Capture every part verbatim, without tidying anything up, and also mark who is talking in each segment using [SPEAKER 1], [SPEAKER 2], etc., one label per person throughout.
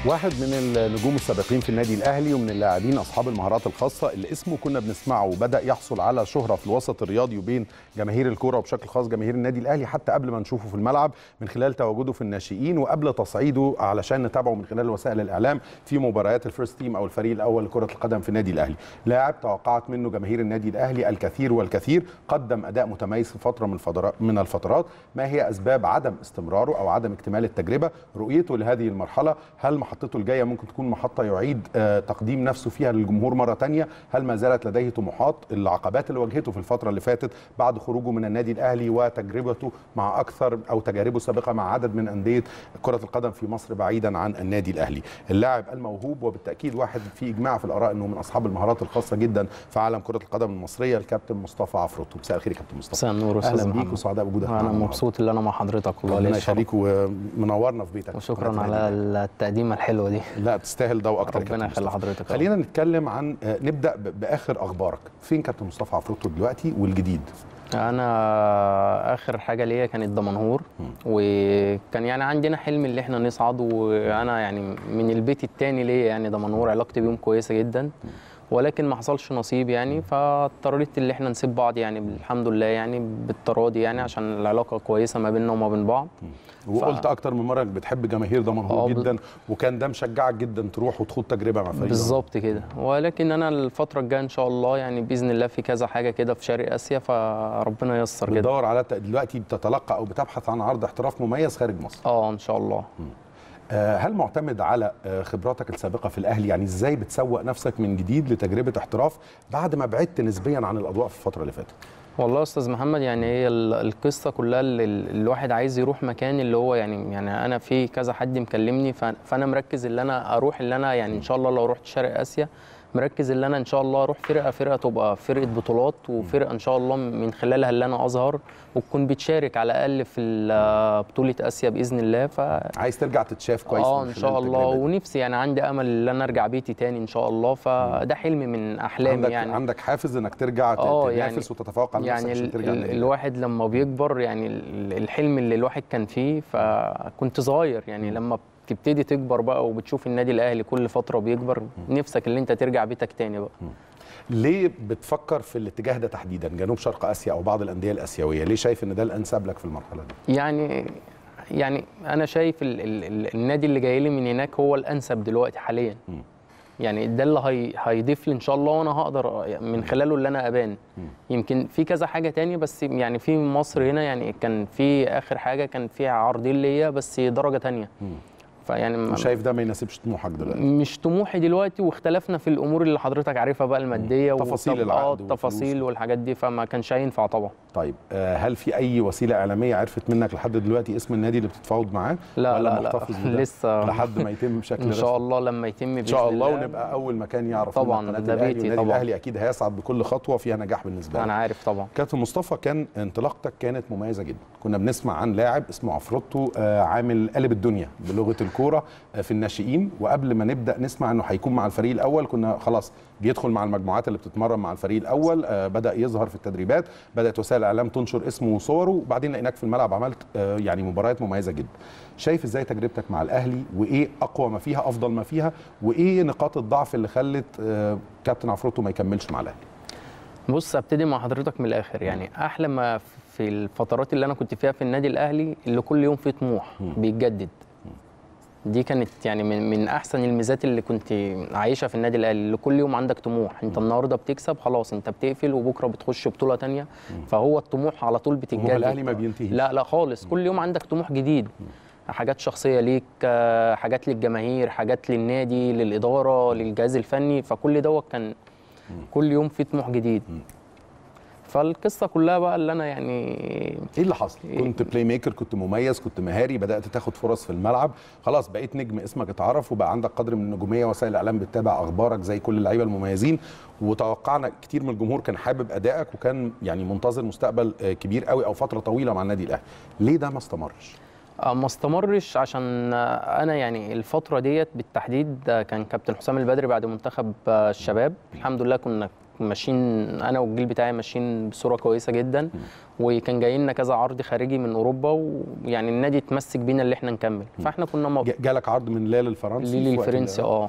[SPEAKER 1] واحد من النجوم السابقين في النادي الاهلي ومن اللاعبين اصحاب المهارات الخاصه اللي اسمه كنا بنسمعه وبدا يحصل على شهره في الوسط الرياضي وبين جماهير الكوره وبشكل خاص جماهير النادي الاهلي حتى قبل ما نشوفه في الملعب من خلال تواجده في الناشئين وقبل تصعيده علشان نتابعه من خلال وسائل الاعلام في مباريات الفيرست تيم او الفريق الاول لكره القدم في النادي الاهلي. لاعب توقعت منه جماهير النادي الاهلي الكثير والكثير، قدم اداء متميز في فتره من من الفترات. ما هي اسباب عدم استمراره او عدم اكتمال التجربه؟ رؤيته لهذه المرحله، هل محطته الجايه ممكن تكون محطه يعيد تقديم نفسه فيها للجمهور مره ثانيه؟ هل ما زالت لديه طموحات؟ العقبات اللي واجهته في الفتره اللي فاتت بعد خروجه من النادي الاهلي وتجربته مع اكثر او تجاربه السابقه مع عدد من انديه كره القدم في مصر بعيدا عن النادي الاهلي. اللاعب الموهوب وبالتاكيد واحد في اجماع في الاراء انه من اصحاب المهارات الخاصه جدا في عالم كره القدم المصريه، الكابتن مصطفى عفروتو. مساء الخير يا كابتن مصطفى.
[SPEAKER 2] مساء النور استاذ
[SPEAKER 1] محمد. اهلا بيك وسعداء بوجودك معانا.
[SPEAKER 2] انا مبسوط ان انا مع حضرتك والله.
[SPEAKER 1] ربنا يخليك ومنورنا في بيتك.
[SPEAKER 2] وشكرا على التقديمه الحلوه دي.
[SPEAKER 1] لا تستاهل ده واكتر.
[SPEAKER 2] ربنا يخلي حضرتك.
[SPEAKER 1] خلينا نتكلم عن نبدا باخر اخبارك. فين كابتن مصطفى عفروتو دلوقتي والجديد؟
[SPEAKER 2] انا اخر حاجه ليا كانت دمنهور، وكان يعني عندنا حلم اللي احنا نصعد، وانا يعني من البيت الثاني ليا يعني دمنهور، علاقتي بيهم كويسه جدا، ولكن ما حصلش نصيب يعني، فاضطريت اللي احنا نسيب بعض يعني الحمد لله يعني بالتراضي يعني عشان العلاقه كويسه ما بيننا وما بين بعض.
[SPEAKER 1] وقلت ف... اكتر من مره انك بتحب جماهير دمنهور جدا، وكان ده مشجعك جدا تروح وتخوض تجربه مع فريق.
[SPEAKER 2] بالظبط كده. ولكن انا الفتره الجايه ان شاء الله يعني باذن الله في كذا حاجه كده في شرق اسيا، فربنا ييسر كده.
[SPEAKER 1] بتدور على دلوقتي بتتلقى او بتبحث عن عرض احتراف مميز خارج مصر؟
[SPEAKER 2] اه ان شاء الله. م.
[SPEAKER 1] هل معتمد على خبراتك السابقه في الاهلي؟ يعني ازاي بتسوق نفسك من جديد لتجربه احتراف بعد ما بعدت نسبيا عن الاضواء في الفتره اللي فاتت؟
[SPEAKER 2] والله يا استاذ محمد يعني هي القصه كلها اللي الواحد عايز يروح مكان اللي هو يعني يعني انا في كذا حد مكلمني، فانا مركز اللي انا اروح اللي انا يعني ان شاء الله لو رحت شرق اسيا مركز اللي انا ان شاء الله اروح فرقه فرقه تبقى فرقه بطولات، وفرقه ان شاء الله من خلالها اللي انا اظهر وتكون بتشارك على الاقل في بطوله اسيا باذن الله. ف
[SPEAKER 1] عايز ترجع تتشاف كويس
[SPEAKER 2] اه ان شاء الله، ونفسي يعني عندي امل ان انا ارجع بيتي تاني ان شاء الله، فده حلم من احلامي.
[SPEAKER 1] عندك
[SPEAKER 2] يعني
[SPEAKER 1] عندك حافز انك ترجع تنافس يعني وتتفوق على
[SPEAKER 2] يعني
[SPEAKER 1] نفسك عشان ترجع
[SPEAKER 2] ال الواحد لما بيكبر يعني الحلم اللي الواحد كان فيه، فكنت صغير يعني لما تبتدي تكبر بقى وبتشوف النادي الاهلي كل فتره بيكبر، نفسك اللي انت ترجع بيتك تاني بقى.
[SPEAKER 1] ليه بتفكر في الاتجاه ده تحديدا، جنوب شرق اسيا او بعض الانديه الاسيويه؟ ليه شايف ان ده الانسب لك في المرحله دي؟
[SPEAKER 2] يعني يعني انا شايف ال ال النادي اللي جاي لي من هناك هو الانسب دلوقتي حاليا. م. يعني ده اللي هي هيضيف لي ان شاء الله، وانا هقدر من خلاله اللي انا ابان. م. يمكن في كذا حاجه تانية، بس يعني في مصر هنا يعني كان في اخر حاجه كان في عرضين ليا بس درجه تانية. م.
[SPEAKER 1] فيعني شايف ده ما يناسبش طموحك دلوقتي؟
[SPEAKER 2] مش طموحي دلوقتي، واختلفنا في الامور اللي حضرتك عارفها بقى الماديه
[SPEAKER 1] تفاصيل العقد
[SPEAKER 2] والتفاصيل والحاجات دي، فما كانش هينفع طبعا.
[SPEAKER 1] طيب هل في اي وسيله اعلاميه عرفت منك لحد دلوقتي اسم النادي اللي بتتفاوض معاه؟
[SPEAKER 2] لا لا لا
[SPEAKER 1] لسه لحد ما يتم بشكل
[SPEAKER 2] ان شاء الله لما يتم باذن
[SPEAKER 1] ان شاء الله ونبقى اول مكان يعرف
[SPEAKER 2] طبعا. ده بيتي
[SPEAKER 1] طبعا. النادي الاهلي اكيد هيسعد بكل خطوه فيها نجاح بالنسبه لك.
[SPEAKER 2] انا عارف طبعا.
[SPEAKER 1] كابتن مصطفى، كان انطلاقتك كانت مميزه جدا، كنا بنسمع عن لاعب اسمه عفروتو عامل قلب الدنيا بلغه الكوره في الناشئين، وقبل ما نبدا نسمع انه هيكون مع الفريق الاول كنا خلاص بيدخل مع المجموعات اللي بتتمرن مع الفريق الاول، آه بدا يظهر في التدريبات، بدات وسائل الاعلام تنشر اسمه وصوره، وبعدين لقيناك في الملعب عملت آه يعني مباريات مميزه جدا. شايف ازاي تجربتك مع الاهلي، وايه اقوى ما فيها افضل ما فيها، وايه نقاط الضعف اللي خلت آه كابتن عفروتو ما يكملش مع الاهلي؟
[SPEAKER 2] بص ابتدي مع حضرتك من الاخر. يعني احلى ما في الفترات اللي انا كنت فيها في النادي الاهلي اللي كل يوم فيه طموح بيتجدد، دي كانت يعني من من احسن الميزات اللي كنت عايشها في النادي الاهلي، اللي كل يوم عندك طموح، انت النهارده بتكسب خلاص انت بتقفل وبكره بتخش بطوله ثانيه، فهو الطموح على طول بتتجدد.
[SPEAKER 1] هو الاهلي ما بينتهيش.
[SPEAKER 2] لا لا خالص، كل يوم عندك طموح جديد، حاجات شخصيه ليك، حاجات للجماهير، حاجات للنادي، للاداره، للجهاز الفني، فكل دوت كان كل يوم في طموح جديد. فالقصه كلها بقى اللي انا يعني
[SPEAKER 1] ايه اللي حصل؟ كنت بلاي ميكر، كنت مميز، كنت مهاري، بدات تاخد فرص في الملعب، خلاص بقيت نجم، اسمك اتعرف وبقى عندك قدر من النجوميه، وسائل الاعلام بتتابع اخبارك زي كل اللعيبه المميزين، وتوقعنا كتير من الجمهور كان حابب ادائك وكان يعني منتظر مستقبل كبير قوي او فتره طويله مع النادي الاهلي. ليه ده ما استمرش؟
[SPEAKER 2] ما استمرش عشان انا يعني الفتره ديت بالتحديد كان كابتن حسام البدري بعد منتخب الشباب الحمد لله كنا ماشيين انا والجيل بتاعي ماشيين بصوره كويسه جدا، وكان جاي لنا كذا عرض خارجي من اوروبا، ويعني النادي اتمسك بينا اللي احنا نكمل، فاحنا كنا مب...
[SPEAKER 1] جالك عرض من ليل الفرنسي؟
[SPEAKER 2] ليل الفرنسي اه.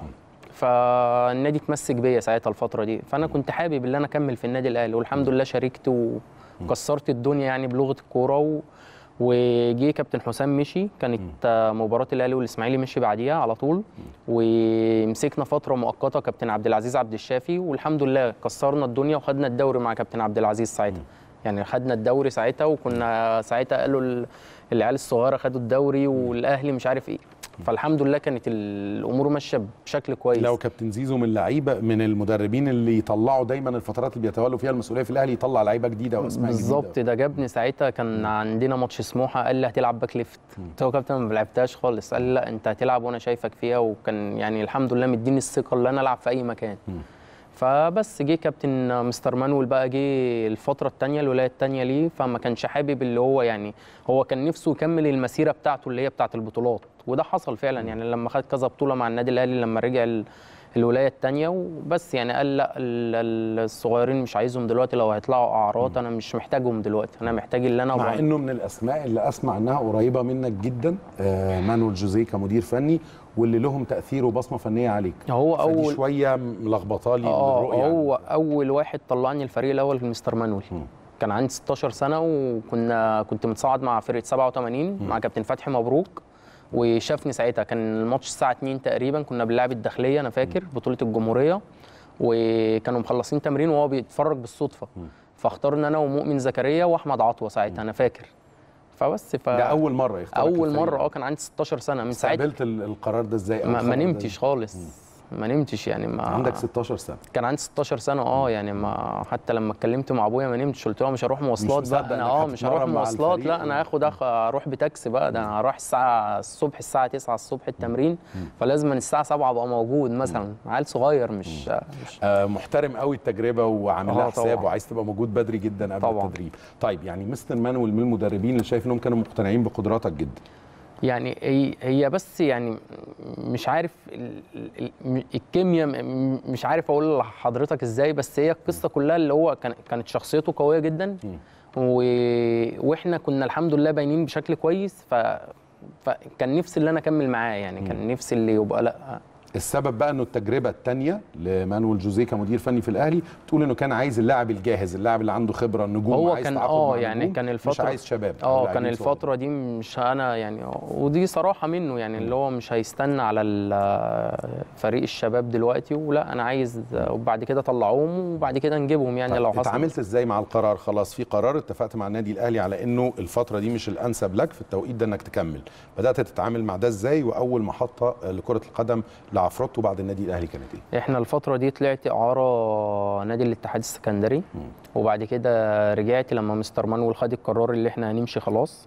[SPEAKER 2] فالنادي اتمسك بيا ساعتها الفتره دي، فانا كنت حابب ان انا اكمل في النادي الاهلي، والحمد لله شاركت وكسرت الدنيا يعني بلغه الكوره و... وجي كابتن حسام مشي، كانت مباراه الاهلي والاسماعيلي مشي بعديها على طول، ومسكنا فتره مؤقته كابتن عبد العزيز عبد الشافي، والحمد لله كسرنا الدنيا وخدنا الدوري مع كابتن عبد العزيز ساعتها. يعني خدنا الدوري ساعتها، وكنا ساعتها قالوا العيال الصغيره خدوا الدوري والاهلي مش عارف ايه، فالحمد لله كانت الامور ماشيه بشكل كويس.
[SPEAKER 1] لو كابتن زيزو من اللعيبه من المدربين اللي يطلعوا دايما الفترات اللي بيتولوا فيها المسؤوليه في الاهلي، يطلع لعيبه جديده واسماء جديده.
[SPEAKER 2] بالظبط، ده جابني ساعتها كان عندنا ماتش سموحه، قال لي هتلعب باك ليفت، قلت له كابتن ما لعبتهاش خالص، قال لي لا انت هتلعب وانا شايفك فيها، وكان يعني الحمد لله مديني الثقه اللي انا العب في اي مكان. م. فبس جه كابتن مستر مانويل بقى، جه الفتره الثانيه الولايه الثانيه ليه، فما كانش حابب اللي هو يعني هو كان نفسه يكمل المسيره بتاعته اللي هي بتاعه البطولات، وده حصل فعلا يعني لما خد كذا بطوله مع النادي الاهلي لما رجع الولايه الثانيه، وبس يعني قال لا الصغيرين مش عايزهم دلوقتي، لو هيطلعوا اعراض انا مش محتاجهم دلوقتي، انا محتاج اللي انا
[SPEAKER 1] مع بقى. انه من الاسماء اللي اسمع انها قريبه منك جدا آه مانويل جوزيه كمدير فني، واللي لهم تاثير وبصمه فنيه عليك.
[SPEAKER 2] هو اول
[SPEAKER 1] شويه ملخبطه لي
[SPEAKER 2] الرؤيه. هو يعني. اول واحد طلعني الفريق الاول مستر مانويل، م. كان عندي ستاشر سنه، وكنا كنت متصاعد مع فرقه سبعة وتمانين م. مع كابتن فتحي مبروك، وشافني ساعتها كان الماتش الساعه اتنين تقريبا، كنا بنلعب الداخليه انا فاكر بطوله الجمهوريه، وكانوا مخلصين تمرين وهو بيتفرج بالصدفه، فاختارنا انا ومؤمن زكريا واحمد عطوه ساعتها انا فاكر. فبس ف
[SPEAKER 1] ده اول مره يختار
[SPEAKER 2] اول مره اه، كان عندي ستاشر سنه من ساعتها.
[SPEAKER 1] استقبلت القرار ده ازاي؟
[SPEAKER 2] ما, ما نمتش خالص، م. ما نمتش يعني. ما
[SPEAKER 1] عندك ستاشر سنه؟
[SPEAKER 2] كان عندي ستاشر سنه اه، يعني ما حتى لما اتكلمت مع ابويا ما نمتش، قلت له مش هروح مواصلات بقى انا اه مش هروح مواصلات، لا انا هاخد أخ... اروح بتاكسي بقى، ده انا هروح الساعه الصبح الساعه تسعة الصبح التمرين، فلازم من الساعه سبعة ابقى موجود مثلا، عيل صغير مش, مش
[SPEAKER 1] آه محترم قوي التجربه وعامل لها حساب وعايز تبقى موجود بدري جدا قبل طبعا. التدريب. طيب يعني مستر مانويل من المدربين اللي شايف انهم كانوا مقتنعين بقدراتك جدا.
[SPEAKER 2] يعني هي بس يعني مش عارف الكيمياء، مش عارف اقول لحضرتك ازاي، بس هي القصه كلها اللي هو كانت شخصيته قويه جدا، و... واحنا كنا الحمد لله باينين بشكل كويس، ف... فكان نفسي اللي انا اكمل معاه يعني، كان نفسي اللي يبقى لا.
[SPEAKER 1] السبب بقى انه التجربه الثانيه لمانويل جوزيه كمدير فني في الاهلي بتقول انه كان عايز اللاعب الجاهز، اللاعب اللي عنده خبره، النجوم،
[SPEAKER 2] هو
[SPEAKER 1] عايز
[SPEAKER 2] كان اه يعني كان الفتره
[SPEAKER 1] مش عايز شباب
[SPEAKER 2] اه كان الفتره دي مش انا يعني، ودي صراحه منه يعني، اللي هو مش هيستنى على فريق الشباب دلوقتي، ولا انا عايز وبعد كده اطلعوهم وبعد كده نجيبهم يعني. طيب لو حصل.
[SPEAKER 1] اتعاملت ازاي مع القرار؟ خلاص في قرار اتفقت مع النادي الاهلي على انه الفتره دي مش الانسب لك في التوقيت ده انك تكمل، بدات تتعامل مع ده ازاي؟ واول محطه لكره القدم لعفروتو بعد النادي الاهلي كانت ايه؟
[SPEAKER 2] احنا الفتره دي طلعت اعاره نادي الاتحاد السكندري، م. وبعد كده رجعت لما مستر مانويل خد القرار اللي احنا هنمشي خلاص،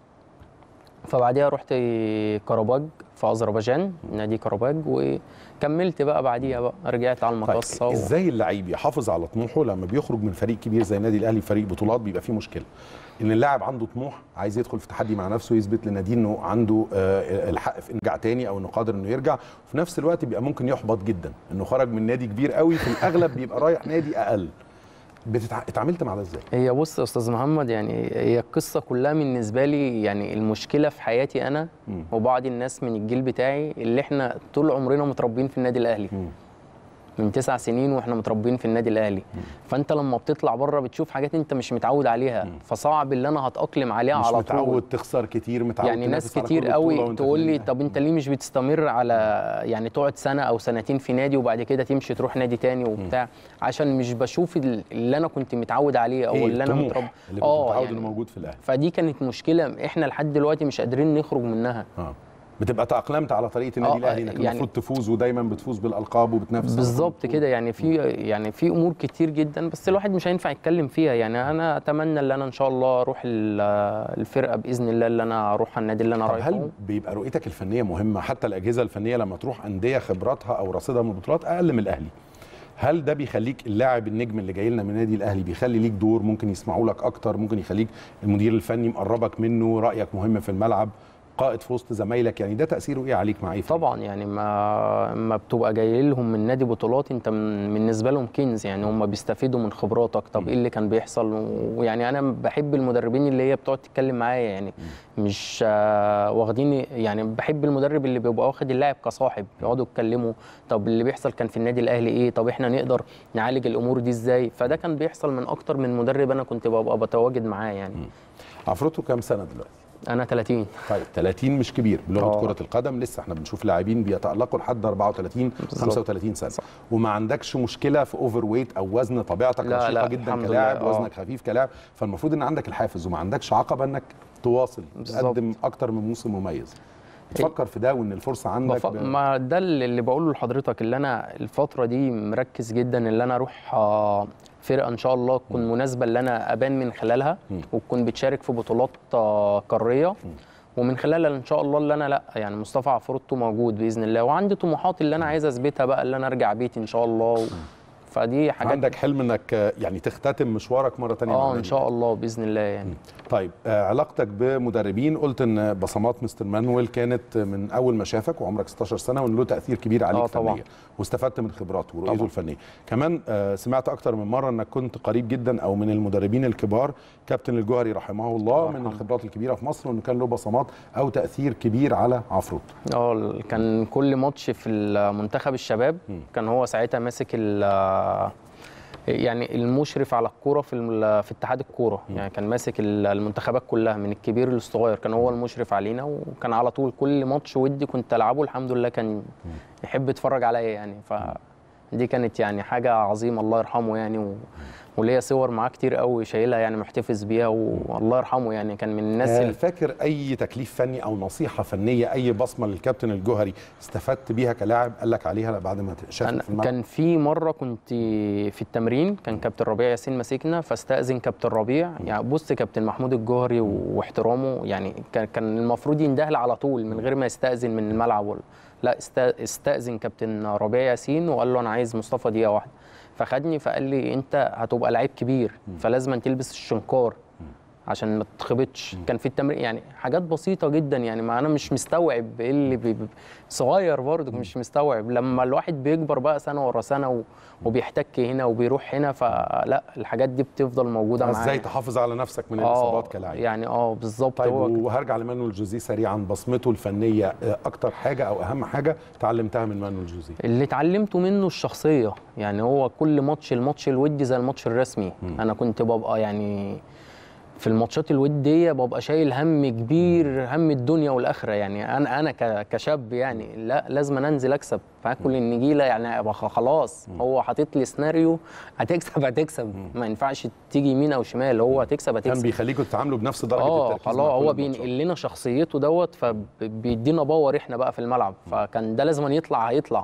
[SPEAKER 2] فبعديها رحت كرباج في اذربيجان، نادي كرباج، وكملت بقى بعديها بقى رجعت على المقصه.
[SPEAKER 1] طيب ازاي اللعيب يحافظ على طموحه لما بيخرج من فريق كبير زي النادي الاهلي، فريق بطولات؟ بيبقى فيه مشكله ان اللاعب عنده طموح، عايز يدخل في تحدي مع نفسه، يثبت للنادي انه عنده الحق في انجاع تاني او انه قادر انه يرجع، وفي نفس الوقت بيبقى ممكن يحبط جدا انه خرج من نادي كبير قوي، في الاغلب بيبقى رايح نادي اقل. بتتع... اتعاملت مع ده ازاي؟
[SPEAKER 2] هي بص يا استاذ محمد، يعني هي القصه كلها بالنسبه لي يعني المشكله في حياتي انا م. وبعض الناس من الجيل بتاعي اللي احنا طول عمرنا متربيين في النادي الاهلي، م. من تسع سنين واحنا متربيين في النادي الاهلي، م. فانت لما بتطلع بره بتشوف حاجات انت مش متعود عليها، م. فصعب اللي انا هتاقلم عليها على طول.
[SPEAKER 1] مش متعود تخسر كتير، متعود
[SPEAKER 2] يعني ناس كتير قوي تقول لي طب انت ليه مش بتستمر على يعني تقعد سنه او سنتين في نادي وبعد كده تمشي تروح نادي تاني وبتاع، م. عشان مش بشوف اللي انا كنت متعود عليه او
[SPEAKER 1] إيه
[SPEAKER 2] اللي انا متربي
[SPEAKER 1] اللي اه متعود يعني انه موجود في الاهلي.
[SPEAKER 2] فدي كانت مشكله احنا لحد دلوقتي مش قادرين نخرج منها.
[SPEAKER 1] اه بتبقى تأقلمت على طريقه النادي الاهلي انك يعني المفروض تفوز ودايما بتفوز بالالقاب وبتنافس
[SPEAKER 2] بالظبط كده يعني. في يعني في امور كتير جدا بس الواحد مش هينفع يتكلم فيها يعني. انا اتمنى ان انا ان شاء الله اروح الفرقه باذن الله اللي انا اروح النادي اللي انا رايحه.
[SPEAKER 1] هل بيبقى رؤيتك الفنيه مهمه؟ حتى الاجهزه الفنيه لما تروح انديه خبراتها او رصيدها من البطولات اقل من الاهلي، هل ده بيخليك اللاعب النجم اللي جاي لنا من النادي الاهلي بيخلي ليك دور، ممكن يسمعوا لك اكتر، ممكن يخليك المدير الفني مقربك منه، رايك مهم في الملعب؟ قائد في وسط زمايلك، يعني ده تاثيره ايه عليك مع اي فريق؟
[SPEAKER 2] طبعا يعني ما ما بتبقى جاي لهم من نادي بطولات، انت من بالنسبه لهم كنز، يعني هم بيستفيدوا من خبراتك. طب ايه اللي كان بيحصل؟ ويعني انا بحب المدربين اللي هي بتقعد تتكلم معايا، يعني مش آه واخديني، يعني بحب المدرب اللي بيبقى واخد اللاعب كصاحب، يقعدوا يتكلموا طب اللي بيحصل كان في النادي الاهلي ايه، طب احنا نقدر نعالج الامور دي ازاي. فده كان بيحصل من اكتر من مدرب انا كنت ببقى بتواجد معاه يعني.
[SPEAKER 1] عفروتو كام سنه دلوقتي؟
[SPEAKER 2] انا ثلاثين.
[SPEAKER 1] طيب ثلاثين مش كبير بلغه
[SPEAKER 2] أوه.
[SPEAKER 1] كره القدم، لسه احنا بنشوف لاعبين بيتالقوا لحد أربعة وثلاثين خمسة وثلاثين سنه. صح. وما عندكش مشكله في اوفر ويت او وزن، طبيعتك نشيطه جدا كلاعب، وزنك خفيف كلاعب، فالمفروض ان عندك الحافز وما عندكش عقبه انك تواصل تقدم اكتر من موسم مميز. تفكر في ده وان الفرصه عندك
[SPEAKER 2] بف... ب... ما ده اللي بقوله لحضرتك، اللي انا الفتره دي مركز جدا اللي انا اروح فرقه ان شاء الله تكون م. مناسبه اللي انا ابان من خلالها م. وتكون بتشارك في بطولات قاريه م. ومن خلالها ان شاء الله اللي انا لا يعني مصطفى عفروتو موجود باذن الله، وعندي طموحات اللي انا عايز اثبتها بقى اللي انا ارجع بيتي ان شاء الله و... فدي حاجات.
[SPEAKER 1] عندك حلم انك يعني تختتم مشوارك مره ثانيه؟
[SPEAKER 2] اه ان شاء الله باذن الله يعني.
[SPEAKER 1] طيب آه علاقتك بمدربين، قلت ان بصمات مستر مانويل كانت من اول ما شافك وعمرك ستاشر سنه وان له تاثير كبير عليك فنيا، واستفدت من خبراته ورؤيته الفنيه. كمان آه سمعت اكتر من مره انك كنت قريب جدا او من المدربين الكبار كابتن الجوهري رحمه الله، من الخبرات الكبيره في مصر، وانه كان له بصمات او تاثير كبير على عفروتو.
[SPEAKER 2] اه كان كل ماتش في المنتخب الشباب م. كان هو ساعتها ماسك ال يعني المشرف على الكوره في في اتحاد الكوره، يعني كان ماسك المنتخبات كلها من الكبير للصغير، كان هو المشرف علينا، وكان على طول كل ماتش ودي كنت العبه الحمد لله كان يحب يتفرج عليا يعني. فدي كانت يعني حاجه عظيمه الله يرحمه يعني، و... وليا صور معاه كتير قوي شايلها يعني محتفظ بيها، والله يرحمه يعني كان من الناس
[SPEAKER 1] آه اللي فاكر اي تكليف فني او نصيحه فنيه، اي بصمه للكابتن الجوهري استفدت بيها كلاعب قال لك عليها بعد ما شافك في الملعب؟
[SPEAKER 2] كان في مره كنت في التمرين كان كابتن ربيع ياسين ماسكنا، فاستاذن كابتن ربيع يعني بص كابتن محمود الجوهري واحترامه يعني كان المفروض يندهل على طول من غير ما يستاذن من الملعب ولا لا، استاذن كابتن ربيع ياسين وقال له انا عايز مصطفى دقيقه واحده، فخدني فقال لي انت هتبقى لعيب كبير فلازم تلبس الشنكار عشان ما تتخبطش. كان في التمرين يعني حاجات بسيطه جدا يعني، ما انا مش مستوعب ايه اللي بي صغير برضه مش مستوعب. لما الواحد بيكبر بقى سنه ورا سنه وبيحتك هنا وبيروح هنا، فلا الحاجات دي بتفضل موجوده معايا.
[SPEAKER 1] ازاي تحافظ على نفسك من الاصابات كلاعب
[SPEAKER 2] يعني؟ اه بالظبط.
[SPEAKER 1] طيب وهرجع لمانويل جوزيه سريعا، بصمته الفنيه اكتر حاجه او اهم حاجه اتعلمتها من مانويل جوزيه؟
[SPEAKER 2] اللي اتعلمته منه الشخصيه، يعني هو كل ماتش الماتش الودي زي الماتش الرسمي. م. انا كنت ببقى يعني في الماتشات الوديه ببقى شايل هم كبير، هم الدنيا والاخره يعني. انا انا كشاب يعني لا لازم انزل اكسب، فاكل النجيله يعني خلاص. هو حاطط لي سيناريو هتكسب هتكسب، ما ينفعش تيجي يمين او شمال، هو هتكسب هتكسب.
[SPEAKER 1] كان بيخليكم تتعاملوا بنفس درجه
[SPEAKER 2] اه
[SPEAKER 1] التركيز.
[SPEAKER 2] خلاص هو بينقل لنا شخصيته دوت، فبيدينا باور احنا بقى في الملعب، فكان ده لازم يطلع هيطلع.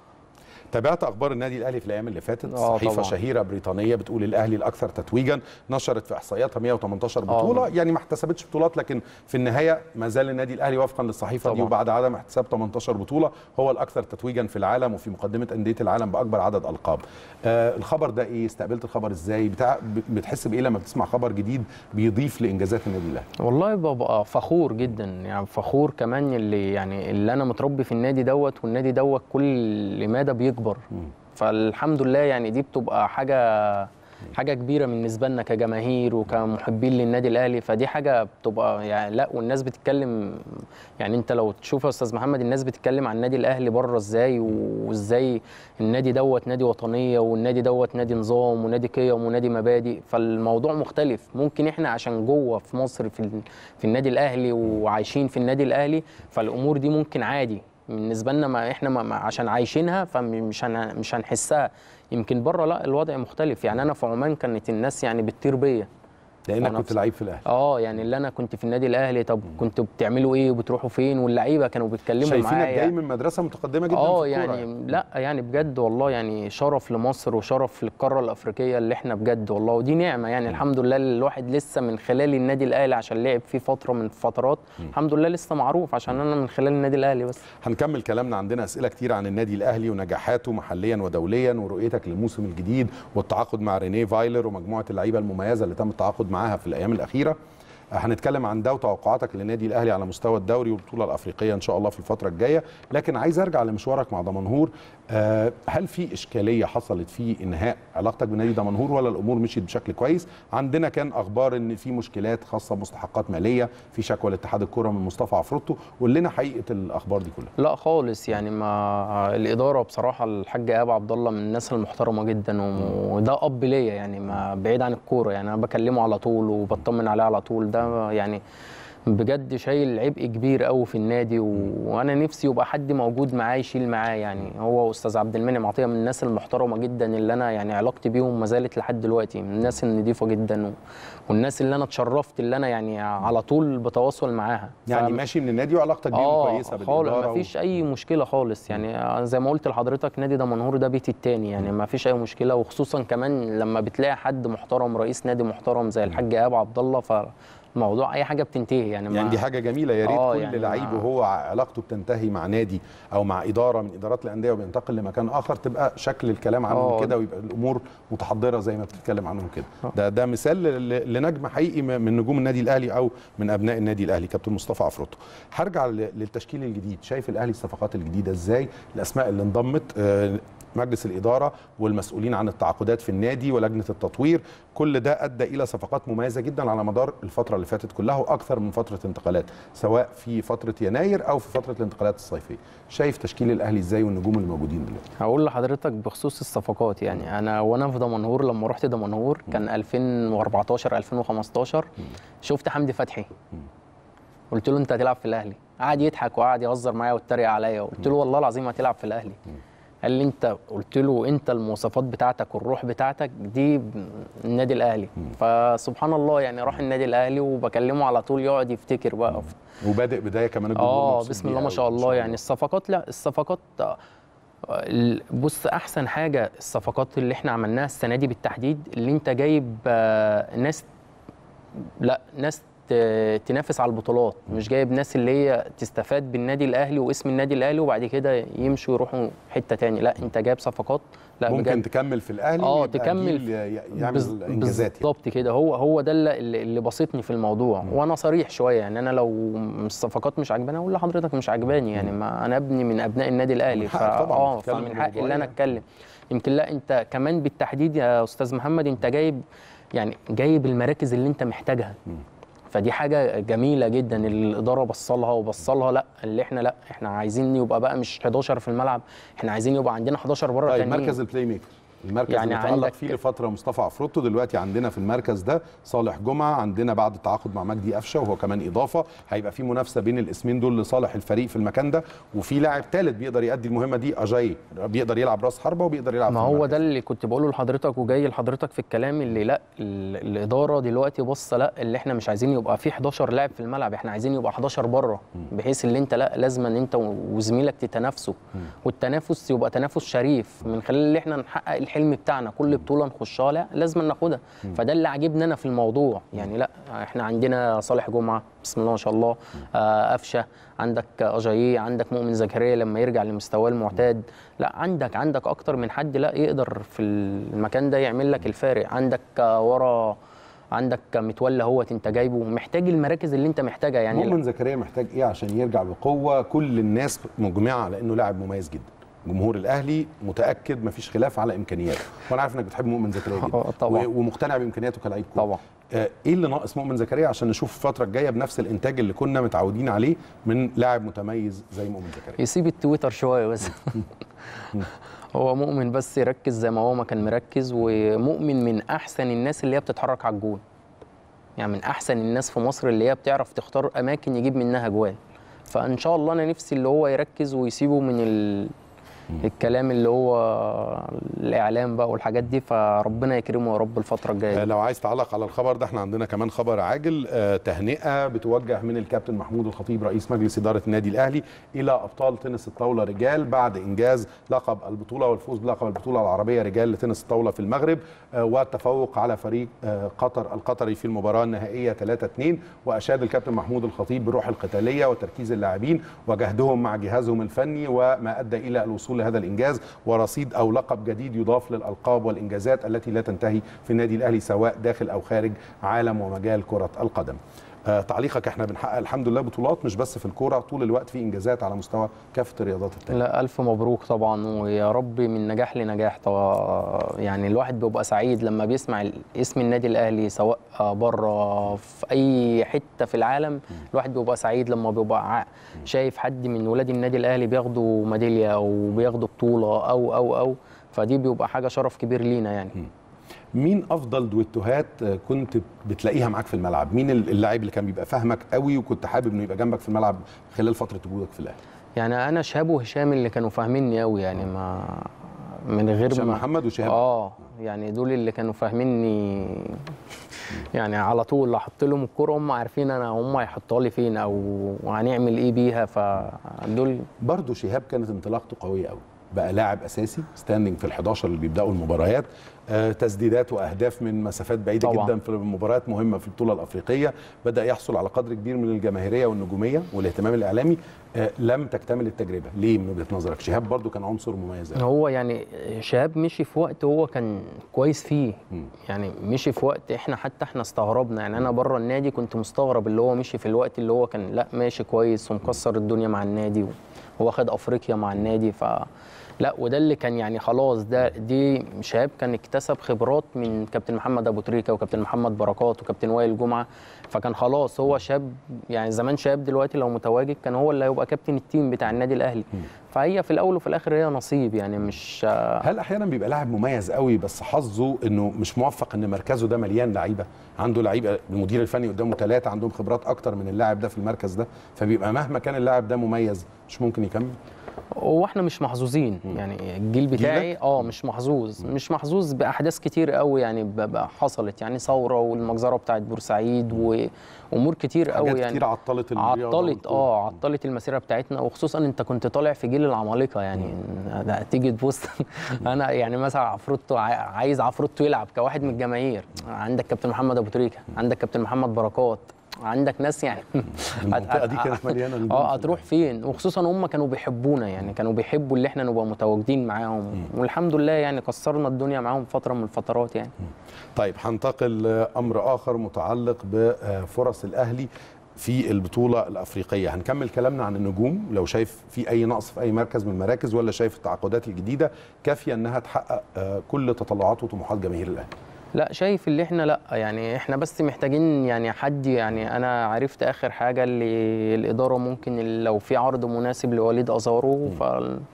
[SPEAKER 1] تابعت اخبار النادي الاهلي في الايام اللي فاتت؟ صحيفه طبعا. شهيره بريطانيه بتقول الاهلي الاكثر تتويجا، نشرت في احصائياتها مئة وثمانية عشر بطوله. أوه. يعني ما احتسبتش بطولات، لكن في النهايه ما زال النادي الاهلي وفقا للصحيفه طبعا. دي وبعد عدم احتساب ثمانية عشر بطوله هو الاكثر تتويجا في العالم وفي مقدمه انديه العالم باكبر عدد القاب. آه الخبر ده ايه؟ استقبلت الخبر ازاي؟ بتاع بتحس بايه لما بتسمع خبر جديد بيضيف لانجازات النادي الاهلي؟
[SPEAKER 2] والله ببقى فخور جدا يعني، فخور كمان اللي يعني اللي انا متربي في النادي دوت، والنادي دوت كل مدى بيكبر. م. فالحمد لله يعني دي بتبقى حاجه حاجه كبيره بالنسبه لنا كجماهير وكمحبين للنادي الاهلي، فدي حاجه بتبقى يعني لا. والناس بتتكلم يعني، انت لو تشوف يا استاذ محمد الناس بتتكلم عن النادي الاهلي بره ازاي، وازاي النادي دوت نادي وطنيه، والنادي دوت نادي نظام ونادي قيم ونادي مبادئ. فالموضوع مختلف. ممكن احنا عشان جوه في مصر في في النادي الاهلي وعايشين في النادي الاهلي، فالامور دي ممكن عادي بالنسبه لنا، ما احنا ما عشان عايشينها فمش هن مش هنحسها. يمكن بره لا الوضع مختلف يعني. انا في عمان كانت الناس يعني بتطير بيا
[SPEAKER 1] لانك كنت لعيب في الاهلي.
[SPEAKER 2] اه يعني اللي انا كنت في النادي الاهلي، طب كنتوا بتعملوا ايه وبتروحوا فين؟ واللعيبه كانوا بيتكلموا معايا.
[SPEAKER 1] شايفينك جاي من مدرسه متقدمه جدا
[SPEAKER 2] اه
[SPEAKER 1] في
[SPEAKER 2] يعني, يعني لا يعني بجد والله يعني شرف لمصر وشرف للقاره الافريقيه اللي احنا بجد والله، ودي نعمه يعني. م. الحمد لله الواحد لسه من خلال النادي الاهلي عشان لعب فيه فتره من الفترات، الحمد لله لسه معروف عشان انا من خلال النادي الاهلي بس.
[SPEAKER 1] هنكمل كلامنا، عندنا اسئله كتير عن النادي الاهلي ونجاحاته محليا ودوليا ورؤيتك للموسم الجديد والتعاقد مع رينيه فايلر ومجموعه اللعيبه المميزه اللي تم التعاقد معاها في الايام الاخيره. هنتكلم عن ده وتوقعاتك للنادي الاهلي على مستوى الدوري والبطوله الافريقيه ان شاء الله في الفتره الجايه، لكن عايز ارجع لمشوارك مع دمنهور. هل في اشكاليه حصلت في انهاء علاقتك بنادي دمنهور ولا الامور مشيت بشكل كويس؟ عندنا كان اخبار ان في مشكلات خاصه بمستحقات ماليه، في شكوى لاتحاد الكره من مصطفى عفروتو، قول لنا حقيقه الاخبار دي كلها.
[SPEAKER 2] لا خالص، يعني ما الاداره بصراحه الحاج ايهاب عبد الله من الناس المحترمه جدا، وده اب ليا يعني، ما بعيد عن الكوره يعني، انا بكلمه على طول وبطمن عليه على طول. ده يعني بجد شايل عبء كبير قوي في النادي، و... وانا نفسي يبقى حد موجود معاه يشيل معاه يعني. هو استاذ عبد المنعم عطيه من الناس المحترمه جدا اللي انا يعني علاقتي بيهم ما زالت لحد دلوقتي، من الناس النظيفه جدا، و... والناس اللي انا اتشرفت اللي انا يعني على طول بتواصل معاها.
[SPEAKER 1] يعني ف... ماشي من النادي وعلاقتك بيهم
[SPEAKER 2] آه
[SPEAKER 1] كويسه بالاداره؟
[SPEAKER 2] خالص، ما فيش و... اي مشكله خالص يعني. زي ما قلت لحضرتك نادي دمنهور ده بيتي التاني يعني، ما فيش اي مشكله، وخصوصا كمان لما بتلاقي حد محترم رئيس نادي محترم زي الحاج ايهاب عبد الله، ف الموضوع اي حاجه بتنتهي يعني.
[SPEAKER 1] يعني دي حاجه جميله، يا ريت كل
[SPEAKER 2] يعني
[SPEAKER 1] لعيب وهو علاقته بتنتهي مع نادي او مع اداره من ادارات الانديه وبينتقل لمكان اخر تبقى شكل الكلام عنهم كده، ويبقى الامور متحضره زي ما بتتكلم عنهم كده. ده ده مثال لنجم حقيقي من نجوم النادي الاهلي او من ابناء النادي الاهلي، كابتن مصطفى عفروتو. هرجع للتشكيل الجديد، شايف الاهلي الصفقات الجديده ازاي؟ الاسماء اللي انضمت، مجلس الإدارة والمسؤولين عن التعاقدات في النادي ولجنة التطوير، كل ده أدى إلى صفقات مميزة جدا على مدار الفترة اللي فاتت كلها، وأكثر من فترة انتقالات سواء في فترة يناير أو في فترة الانتقالات الصيفية. شايف تشكيل الأهلي إزاي والنجوم الموجودين دلوقتي؟
[SPEAKER 2] هقول لحضرتك بخصوص الصفقات يعني، أنا وأنا في دمنهور لما رحت دمنهور كان ألفين وأربعتاشر ألفين وخمستاشر، شفت حمدي فتحي قلت له أنت هتلعب في الأهلي، قعد يضحك وقعد يهزر معايا ويتريق عليا، قلت له والله العظيم هتلعب في الأهلي. قال لي انت، قلت له انت المواصفات بتاعتك والروح بتاعتك دي النادي الاهلي. فسبحان الله يعني راح النادي الاهلي وبكلمه على طول يقعد يفتكر بقى،
[SPEAKER 1] وبادئ بدايه كمان الجمهور
[SPEAKER 2] اه بسم الله ما شاء الله يعني. الصفقات، لا الصفقات بص احسن حاجه الصفقات اللي احنا عملناها السنه دي بالتحديد، اللي انت جايب ناس، لا ناس تنافس على البطولات، مش جايب ناس اللي هي تستفاد بالنادي الاهلي واسم النادي الاهلي وبعد كده يمشوا يروحوا حته تاني. لا انت جايب صفقات لا
[SPEAKER 1] ممكن
[SPEAKER 2] بجد
[SPEAKER 1] تكمل في الاهلي
[SPEAKER 2] اه تكمل
[SPEAKER 1] يعمل انجازات
[SPEAKER 2] بالظبط كده. هو هو ده اللي, اللي بسطني في الموضوع. م. وانا صريح شويه يعني، انا لو الصفقات مش عجباني اقول لحضرتك مش عجباني يعني، ما انا ابني من ابناء النادي الاهلي، فا اه فمن حقي ان انا اتكلم. يمكن لا انت كمان بالتحديد يا استاذ محمد انت جايب يعني جايب المراكز اللي انت محتاجها. م. فدي حاجه جميله جدا اللي الاداره بصلها وبصلها، لا اللي احنا لا احنا عايزين يبقى بقى مش حداشر في الملعب، احنا عايزين يبقى عندنا حداشر بره
[SPEAKER 1] طيب
[SPEAKER 2] تانيين.
[SPEAKER 1] مركز البلاي ميكر، المركز
[SPEAKER 2] يعني
[SPEAKER 1] اللي تألق فيه لفتره مصطفى عفروتو، دلوقتي عندنا في المركز ده صالح جمعه، عندنا بعد التعاقد مع مجدي قفشه وهو كمان اضافه، هيبقى في منافسه بين الاسمين دول لصالح الفريق في المكان ده، وفي لاعب ثالث بيقدر يؤدي المهمه دي، اجاي بيقدر يلعب راس حربه وبيقدر يلعب
[SPEAKER 2] ما
[SPEAKER 1] في
[SPEAKER 2] هو ده اللي كنت بقوله لحضرتك وجاي لحضرتك في الكلام، اللي لا الاداره دلوقتي بص لا اللي احنا مش عايزين يبقى في حداشر لاعب في الملعب، احنا عايزين يبقى حداشر بره، بحيث اللي انت لا لازم ان انت وزميلك تتنافسوا، والتنافس يبقى تنافس شريف من خلال اللي احنا نحقق الحلم بتاعنا، كل بطوله نخشها لا لازم ناخدها. فده اللي عاجبني انا في الموضوع يعني. لا احنا عندنا صالح جمعه بسم الله ما شاء الله، آه قفشه، عندك اجاييه، عندك مؤمن زكريا لما يرجع لمستواه المعتاد، لا عندك عندك اكتر من حد لا يقدر في المكان ده يعمل لك الفارق. عندك آه ورا عندك متولى هو انت جايبه، محتاج المراكز اللي انت محتاجها يعني.
[SPEAKER 1] مؤمن زكريا محتاج ايه عشان يرجع بقوه؟ كل الناس مجمعه على انه لاعب مميز جدا، جمهور الاهلي متاكد مفيش خلاف على امكانياته، وانا عارف انك بتحب مؤمن زكريا جدا
[SPEAKER 2] طبعا
[SPEAKER 1] ومقتنع بامكانياته كلاعب كوره
[SPEAKER 2] طبعا.
[SPEAKER 1] آه ايه اللي ناقص مؤمن زكريا عشان نشوف الفتره الجايه بنفس الانتاج اللي كنا متعودين عليه من لاعب متميز زي مؤمن زكريا؟
[SPEAKER 2] يسيب التويتر شويه بس هو مؤمن بس يركز زي ما هو ما كان مركز، ومؤمن من احسن الناس اللي هي بتتحرك على الجون يعني، من احسن الناس في مصر اللي هي بتعرف تختار اماكن يجيب منها جوان. فان شاء الله انا نفسي اللي هو يركز ويسيبه من ال... الكلام اللي هو الاعلام بقى والحاجات دي، فربنا يكرمه يا رب الفتره الجايه.
[SPEAKER 1] لو عايز تعلق على الخبر ده احنا عندنا كمان خبر عاجل، آه تهنئه بتوجه من الكابتن محمود الخطيب رئيس مجلس اداره النادي الاهلي الى ابطال تنس الطاوله رجال بعد انجاز لقب البطوله والفوز بلقب البطوله العربيه رجال لتنس الطاوله في المغرب، آه والتفوق على فريق آه قطر القطري في المباراه النهائيه ثلاثة اثنين. واشاد الكابتن محمود الخطيب بروح القتاليه وتركيز اللاعبين وجهدهم مع جهازهم الفني وما ادى الى الوصول لهذا الانجاز ورصيد او لقب جديد يضاف للالقاب والانجازات التي لا تنتهي في النادي الاهلي سواء داخل او خارج عالم ومجال كره القدم. آه تعليقك، احنا بنحقق الحمد لله بطولات مش بس في الكوره، طول الوقت في انجازات على مستوى كافه الرياضات التانية.
[SPEAKER 2] لا الف مبروك طبعا، ويا رب من نجاح لنجاح طبعا. يعني الواحد بيبقى سعيد لما بيسمع اسم النادي الاهلي سواء بره في اي حته في العالم. الواحد بيبقى سعيد لما بيبقى شايف حد من ولاد النادي الاهلي بياخدوا ميداليه او بياخدوا بطوله او او او فدي بيبقى حاجه شرف كبير لينا يعني.
[SPEAKER 1] مين افضل دويتوهات كنت بتلاقيها معاك في الملعب؟ مين اللاعب اللي كان بيبقى فاهمك قوي وكنت حابب انه يبقى جنبك في الملعب خلال فتره وجودك في الاهلي؟
[SPEAKER 2] يعني انا شهاب وهشام اللي كانوا فاهميني قوي يعني، ما من غير
[SPEAKER 1] هشام
[SPEAKER 2] ما
[SPEAKER 1] محمد وشهاب
[SPEAKER 2] اه يعني دول اللي كانوا فاهميني يعني على طول احط لهم الكوره هم عارفين انا هم هيحطوها لي فين او هنعمل ايه بيها. فدول
[SPEAKER 1] برضه شهاب كانت انطلاقته قويه قوي، بقى لاعب اساسي ستاندنج في الحداشر اللي بيبداوا المباريات، آه تسديدات واهداف من مسافات بعيده طبعا. جدا في مباريات مهمه في البطوله الافريقيه، بدا يحصل على قدر كبير من الجماهيريه والنجوميه والاهتمام الاعلامي. آه لم تكتمل التجربه ليه من وجهه نظرك؟ شهاب برضو كان عنصر مميز قوي.
[SPEAKER 2] هو يعني شهاب مشي في وقت هو كان كويس فيه م. يعني مشي في وقت احنا حتى احنا استغربنا يعني. انا بره النادي كنت مستغرب اللي هو مشي في الوقت اللي هو كان لا ماشي كويس ومكسر الدنيا مع النادي واخد افريقيا مع النادي. ف لا وده اللي كان يعني خلاص ده دي شهاب كان اكتسب خبرات من كابتن محمد ابو تريكه وكابتن محمد بركات وكابتن وائل جمعه. فكان خلاص هو شاب يعني زمان شاب، دلوقتي لو متواجد كان هو اللي هيبقى كابتن التيم بتاع النادي الاهلي. فهي في الاول وفي الاخر هي نصيب يعني. مش
[SPEAKER 1] هل احيانا بيبقى لاعب مميز قوي بس حظه انه مش موفق ان مركزه ده مليان لعيبه، عنده لعيبه المدير الفني قدامه ثلاثه عندهم خبرات اكتر من اللاعب ده في المركز ده، فبيبقى مهما كان اللاعب ده مميز مش ممكن يكمل؟
[SPEAKER 2] هو احنا مش محظوظين يعني. الجيل بتاعي اه مش محظوظ مش محظوظ باحداث كتير قوي يعني حصلت يعني، ثوره والمجزره بتاعت بورسعيد وامور كتير قوي يعني
[SPEAKER 1] كتير عطلت الرياضه
[SPEAKER 2] عطلت اه عطلت المسيره بتاعتنا. وخصوصا انت كنت طالع في جيل العمالقه يعني. تيجي تبص انا يعني مثلا عفروتو عايز عفروتو يلعب كواحد من الجماهير، عندك كابتن محمد ابو تريكه، عندك كابتن محمد بركات، عندك ناس يعني
[SPEAKER 1] المنطقه دي كانت مليانه
[SPEAKER 2] اه هتروح فين؟ وخصوصا هم كانوا بيحبونا يعني، كانوا بيحبوا اللي احنا نبقى متواجدين معاهم. والحمد لله يعني كسرنا الدنيا معاهم فتره من الفترات يعني.
[SPEAKER 1] طيب هنتقل لامر اخر متعلق بفرص الاهلي في البطوله الافريقيه. هنكمل كلامنا عن النجوم، لو شايف في اي نقص في اي مركز من المراكز ولا شايف التعاقدات الجديده كافيه انها تحقق كل تطلعات وطموحات جماهير الاهلي؟
[SPEAKER 2] لا شايف اللي احنا لا يعني احنا بس محتاجين يعني حد يعني. انا عرفت اخر حاجه اللي الاداره ممكن لو في عرض مناسب لوليد ازارو ف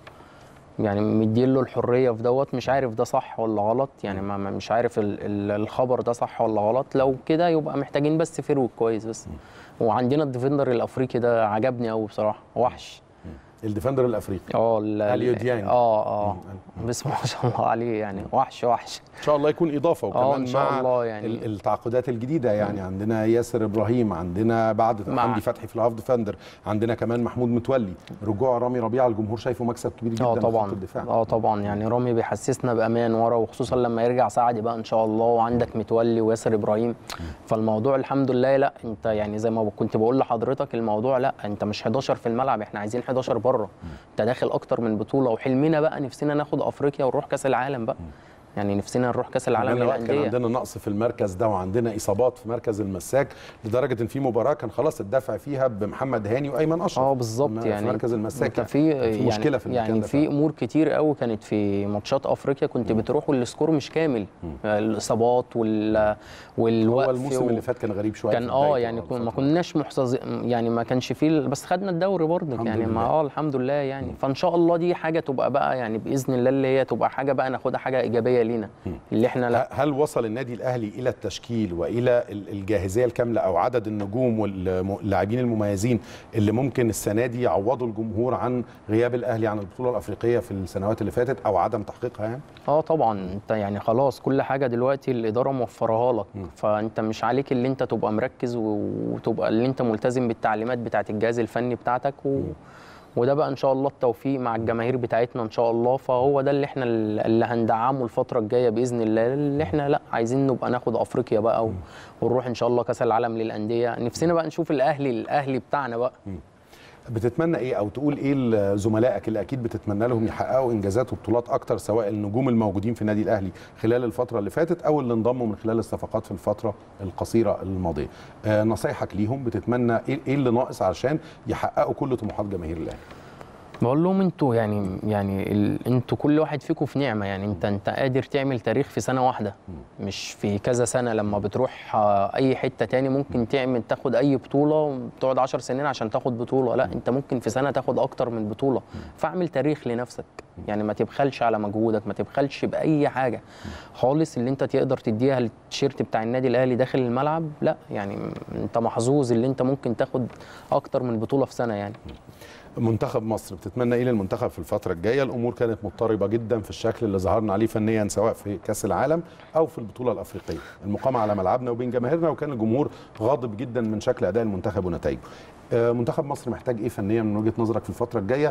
[SPEAKER 2] يعني مدين له الحريه في دوت. مش عارف ده صح ولا غلط يعني، ما مش عارف ال ال الخبر ده صح ولا غلط. لو كده يبقى محتاجين بس فيرو كويس بس. وعندنا الديفندر الافريقي ده عجبني قوي بصراحه، وحش
[SPEAKER 1] الديفندر الافريقي
[SPEAKER 2] اه
[SPEAKER 1] اليو ديانج
[SPEAKER 2] اه اه بسم الله ما شاء الله عليه يعني، وحش وحش
[SPEAKER 1] ان شاء الله يكون اضافه. وكمان
[SPEAKER 2] إن شاء
[SPEAKER 1] مع
[SPEAKER 2] الله يعني
[SPEAKER 1] التعاقدات الجديده يعني م. عندنا ياسر ابراهيم، عندنا بعد حمدي فتحي في الهاف ديفندر، عندنا كمان محمود متولي، رجوع رامي ربيعه الجمهور شايفه مكسب كبير جدا
[SPEAKER 2] اه طبعا
[SPEAKER 1] في الدفاع.
[SPEAKER 2] اه طبعا يعني رامي بيحسسنا بامان ورا، وخصوصا لما يرجع سعدي بقى ان شاء الله، وعندك متولي وياسر ابراهيم م. فالموضوع الحمد لله. لا انت يعني زي ما كنت بقول لحضرتك الموضوع لا انت مش حداشر في الملعب، احنا عايزين حداشر بره. انت داخل اكتر من بطوله، وحلمنا بقى نفسنا ناخد افريقيا ونروح كاس العالم بقى. يعني نفسنا نروح كاس العالم للانديه.
[SPEAKER 1] كان عندنا نقص في المركز ده وعندنا اصابات في مركز المساك لدرجه ان في مباراه كان خلاص الدفع فيها بمحمد هاني وايمن اشرف
[SPEAKER 2] اه بالظبط يعني
[SPEAKER 1] في مركز المساك.
[SPEAKER 2] في يعني
[SPEAKER 1] مشكله في
[SPEAKER 2] يعني في امور كتير قوي كانت في ماتشات افريقيا كنت م. بتروح والسكور مش كامل. م. الاصابات وال والوقف.
[SPEAKER 1] هو الموسم و... اللي فات كان غريب شويه
[SPEAKER 2] كان اه يعني كن ما كناش محظوظين يعني، ما كانش فيه بس خدنا الدوري برضك يعني ما اه الحمد لله يعني. م. فان شاء الله دي حاجه تبقى بقى يعني باذن الله اللي هي تبقى حاجه بقى ناخدها حاجه ايجابيه لينا. اللي احنا لا.
[SPEAKER 1] هل وصل النادي الاهلي الى التشكيل والى الجاهزيه الكامله او عدد النجوم واللاعبين المميزين اللي ممكن السنه دي يعوضوا الجمهور عن غياب الاهلي عن البطوله الافريقيه في السنوات اللي فاتت او عدم تحقيقها يعني؟
[SPEAKER 2] اه طبعا انت يعني خلاص كل حاجه دلوقتي الاداره موفرها لك. م. فانت مش عليك اللي انت تبقى مركز وتبقى اللي انت ملتزم بالتعليمات بتاعه الجهاز الفني بتاعتك و... م. وده بقى ان شاء الله التوفيق مع الجماهير بتاعتنا ان شاء الله. فهو ده اللي احنا اللي هندعمه الفتره الجايه باذن الله. اللي احنا لا عايزين نبقى ناخد افريقيا بقى ونروح ان شاء الله كاس العالم للانديه. نفسنا بقى نشوف الاهلي الاهلي بتاعنا بقى.
[SPEAKER 1] بتتمنى ايه او تقول ايه لزملائك اللي اكيد بتتمنى لهم يحققوا انجازات وبطولات اكتر، سواء النجوم الموجودين في النادي الاهلي خلال الفتره اللي فاتت او اللي انضموا من خلال الصفقات في الفتره القصيره الماضيه؟ آه نصايحك ليهم، بتتمنى ايه اللي ناقص عشان يحققوا كل طموحات جماهير الاهلي؟
[SPEAKER 2] بقول لهم انتوا يعني يعني ال... انتوا كل واحد فيكم في نعمه، يعني انت انت قادر تعمل تاريخ في سنه واحده، مش في كذا سنه. لما بتروح اي حته تاني ممكن تعمل تاخد اي بطوله بتقعد عشر سنين عشان تاخد بطوله، لا انت ممكن في سنه تاخد اكتر من بطوله. فاعمل تاريخ لنفسك، يعني ما تبخلش على مجهودك، ما تبخلش باي حاجه خالص اللي انت تقدر تديها للتيشيرت بتاع النادي الاهلي داخل الملعب. لا يعني انت محظوظ اللي انت ممكن تاخد اكتر من بطوله في سنه. يعني
[SPEAKER 1] منتخب مصر بتتمنى ايه للمنتخب في الفتره الجايه؟ الامور كانت مضطربه جدا في الشكل اللي ظهرنا عليه فنيا سواء في كاس العالم او في البطوله الافريقيه، المقامه على ملعبنا وبين جماهيرنا، وكان الجمهور غاضب جدا من شكل اداء المنتخب ونتائجه. منتخب مصر محتاج ايه فنيا من وجهه نظرك في الفتره الجايه؟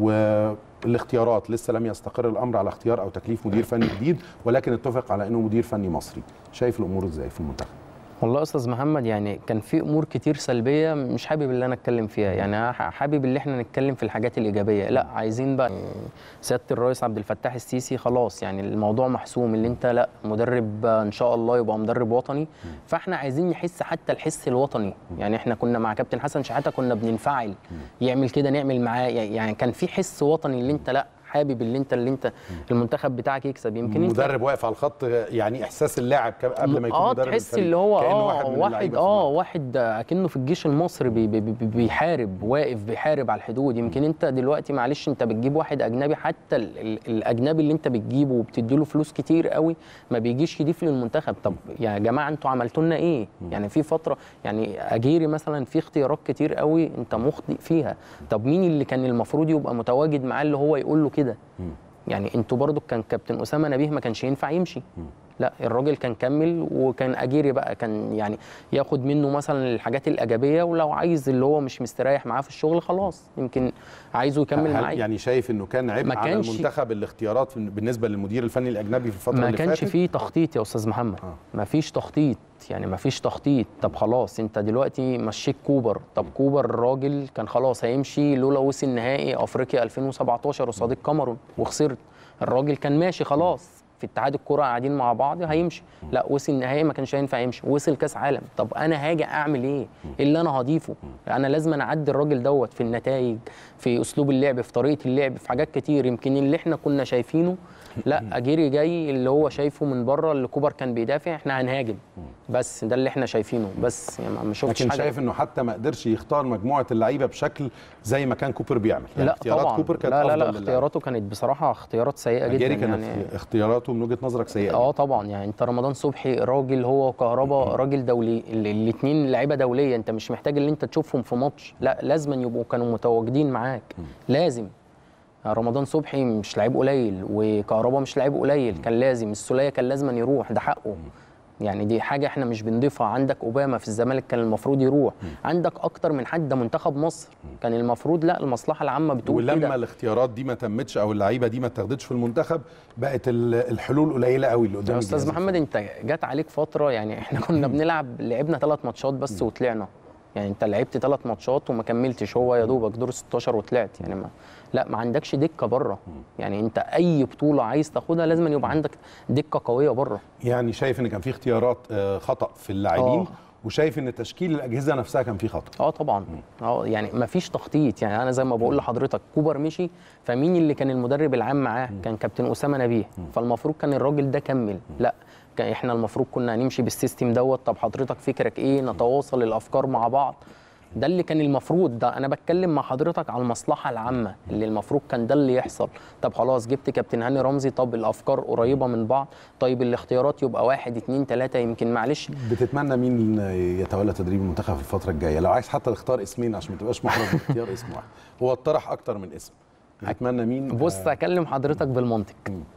[SPEAKER 1] والاختيارات لسه لم يستقر الامر على اختيار او تكليف مدير فني جديد، ولكن اتفق على انه مدير فني مصري. شايف الامور ازاي في المنتخب؟
[SPEAKER 2] والله يا استاذ محمد يعني كان في امور كتير سلبيه مش حابب اللي انا اتكلم فيها، يعني حابب اللي احنا نتكلم في الحاجات الايجابيه. لا عايزين بقى سياده الرئيس عبد الفتاح السيسي خلاص يعني الموضوع محسوم، اللي انت لا مدرب ان شاء الله يبقى مدرب وطني، فاحنا عايزين نحس حتى الحس الوطني. يعني احنا كنا مع كابتن حسن شحاته كنا بننفعل، يعمل كده نعمل معاه، يعني كان في حس وطني اللي انت لا حابب اللي انت اللي انت المنتخب بتاعك يكسب. يمكن
[SPEAKER 1] مدرب واقف على الخط، يعني احساس اللاعب قبل ما يكون
[SPEAKER 2] اه
[SPEAKER 1] مدرب
[SPEAKER 2] تحس اللي هو اه
[SPEAKER 1] واحد من
[SPEAKER 2] واحد اه واحد اكنه في الجيش المصري بي بي بي بيحارب، واقف بيحارب على الحدود. يمكن انت دلوقتي معلش انت بتجيب واحد اجنبي، حتى ال ال الاجنبي اللي انت بتجيبه وبتدي له فلوس كتير قوي ما بيجيش يضيف للمنتخب. طب يا جماعه انتوا عملتوا لنا ايه؟ يعني في فتره يعني اجيري مثلا في اختيارات كتير قوي انت مخطئ فيها. طب مين اللي كان المفروض يبقى متواجد معاه اللي هو يقول له كده؟ يعني انتوا برضو كان كابتن اسامه نبيه ما كانش ينفع يمشي، لا الراجل كان كمل، وكان اجيري بقى كان يعني ياخد منه مثلا الحاجات الايجابيه، ولو عايز اللي هو مش مستريح معاه في الشغل خلاص يمكن عايزه يكمل معاه.
[SPEAKER 1] يعني شايف انه كان عبء على المنتخب الاختيارات بالنسبه للمدير الفني الاجنبي في الفتره اللي فاتت؟
[SPEAKER 2] ما كانش فيه تخطيط يا استاذ محمد، آه. ما فيش تخطيط، يعني ما فيش تخطيط. طب خلاص انت دلوقتي مشيت كوبر، طب كوبر الراجل كان خلاص هيمشي لولا وصل نهائي افريقيا ألفين وسبعتاشر قصاد الكاميرون وخسرت. الراجل كان ماشي خلاص في اتحاد الكرة قاعدين مع بعض هيمشي، لا وصل النهائي ما كانش هينفع يمشي، وصل كاس عالم. طب انا هاجي اعمل ايه؟ ايه اللي انا هضيفه؟ انا لازم أنا اعدي الراجل دوت في النتائج، في اسلوب اللعب، في طريقه اللعب، في حاجات كتير. يمكن اللي احنا كنا شايفينه لا اجيري جاي اللي هو شايفه من بره، اللي كوبر كان بيدافع احنا هنهاجم، بس ده اللي احنا شايفينه. بس يعني ما شفتش
[SPEAKER 1] لكن
[SPEAKER 2] حاجه.
[SPEAKER 1] شايف انه حتى ما قدرش يختار مجموعه اللعيبه بشكل زي ما كان كوبر بيعمل، يعني
[SPEAKER 2] لا
[SPEAKER 1] اختيارات
[SPEAKER 2] طبعا.
[SPEAKER 1] كوبر كانت
[SPEAKER 2] لا لا
[SPEAKER 1] افضل
[SPEAKER 2] لا اختياراته كانت بصراحه اختيارات سيئه جدا.
[SPEAKER 1] اجيري كانت
[SPEAKER 2] يعني
[SPEAKER 1] اختياراته من وجهه نظرك سيئه؟
[SPEAKER 2] اه طبعا. يعني انت رمضان صبحي راجل، هو كهربا راجل دولي، الاثنين لعيبه دوليه، انت مش محتاج ان انت تشوفهم في ماتش، لا لازم يبقوا كانوا متواجدين معاك، لازم. رمضان صبحي مش لعيب قليل، وكهربا مش لعيب قليل، كان لازم السوليه كان لازم يروح، ده حقه. يعني دي حاجه احنا مش بنضيفها. عندك اوباما في الزمالك كان المفروض يروح، عندك اكتر من حد منتخب مصر كان المفروض، لا المصلحه العامه بتقول كده.
[SPEAKER 1] ولما الاختيارات دي ما تمتش او اللعيبه دي ما اتاخدتش في المنتخب، بقت الحلول قليله قوي اللي قدام.
[SPEAKER 2] يا استاذ محمد انت جات عليك فتره يعني احنا كنا بنلعب لعبنا ثلاث ماتشات بس وطلعنا، يعني انت لعبت ثلاث ماتشات وما كملتش، هو يا دوبك دور ستاشر وطلعت. يعني ما لا ما عندكش دكه بره، يعني انت اي بطوله عايز تاخدها لازم يبقى عندك دكه قويه بره.
[SPEAKER 1] يعني شايف ان كان في اختيارات خطا في اللاعبين، أوه. وشايف ان تشكيل الاجهزه نفسها كان فيه خطا؟
[SPEAKER 2] اه طبعا. اه يعني ما فيش تخطيط. يعني انا زي ما بقول لحضرتك كوبر مشي، فمين اللي كان المدرب العام معاه؟ كان كابتن اسامه نبيه، فالمفروض كان الراجل ده كمل. لا احنا المفروض كنا هنمشي بالسيستم دوت. طب حضرتك فكرك ايه؟ نتواصل الافكار مع بعض، ده اللي كان المفروض. ده انا بتكلم مع حضرتك على المصلحه العامه اللي المفروض كان ده اللي يحصل. طب خلاص جبت كابتن هاني رمزي، طب الافكار قريبه من بعض، طيب الاختيارات يبقى واحد اتنين تلاته. يمكن معلش
[SPEAKER 1] بتتمنى مين يتولى تدريب المنتخب في الفتره الجايه؟ لو عايز حتى تختار اسمين عشان ما تبقاش محرج باختيار اسم واحد، هو اطرح اكتر من اسم، بتتمنى مين؟
[SPEAKER 2] بص آه اكلم حضرتك بالمنطق.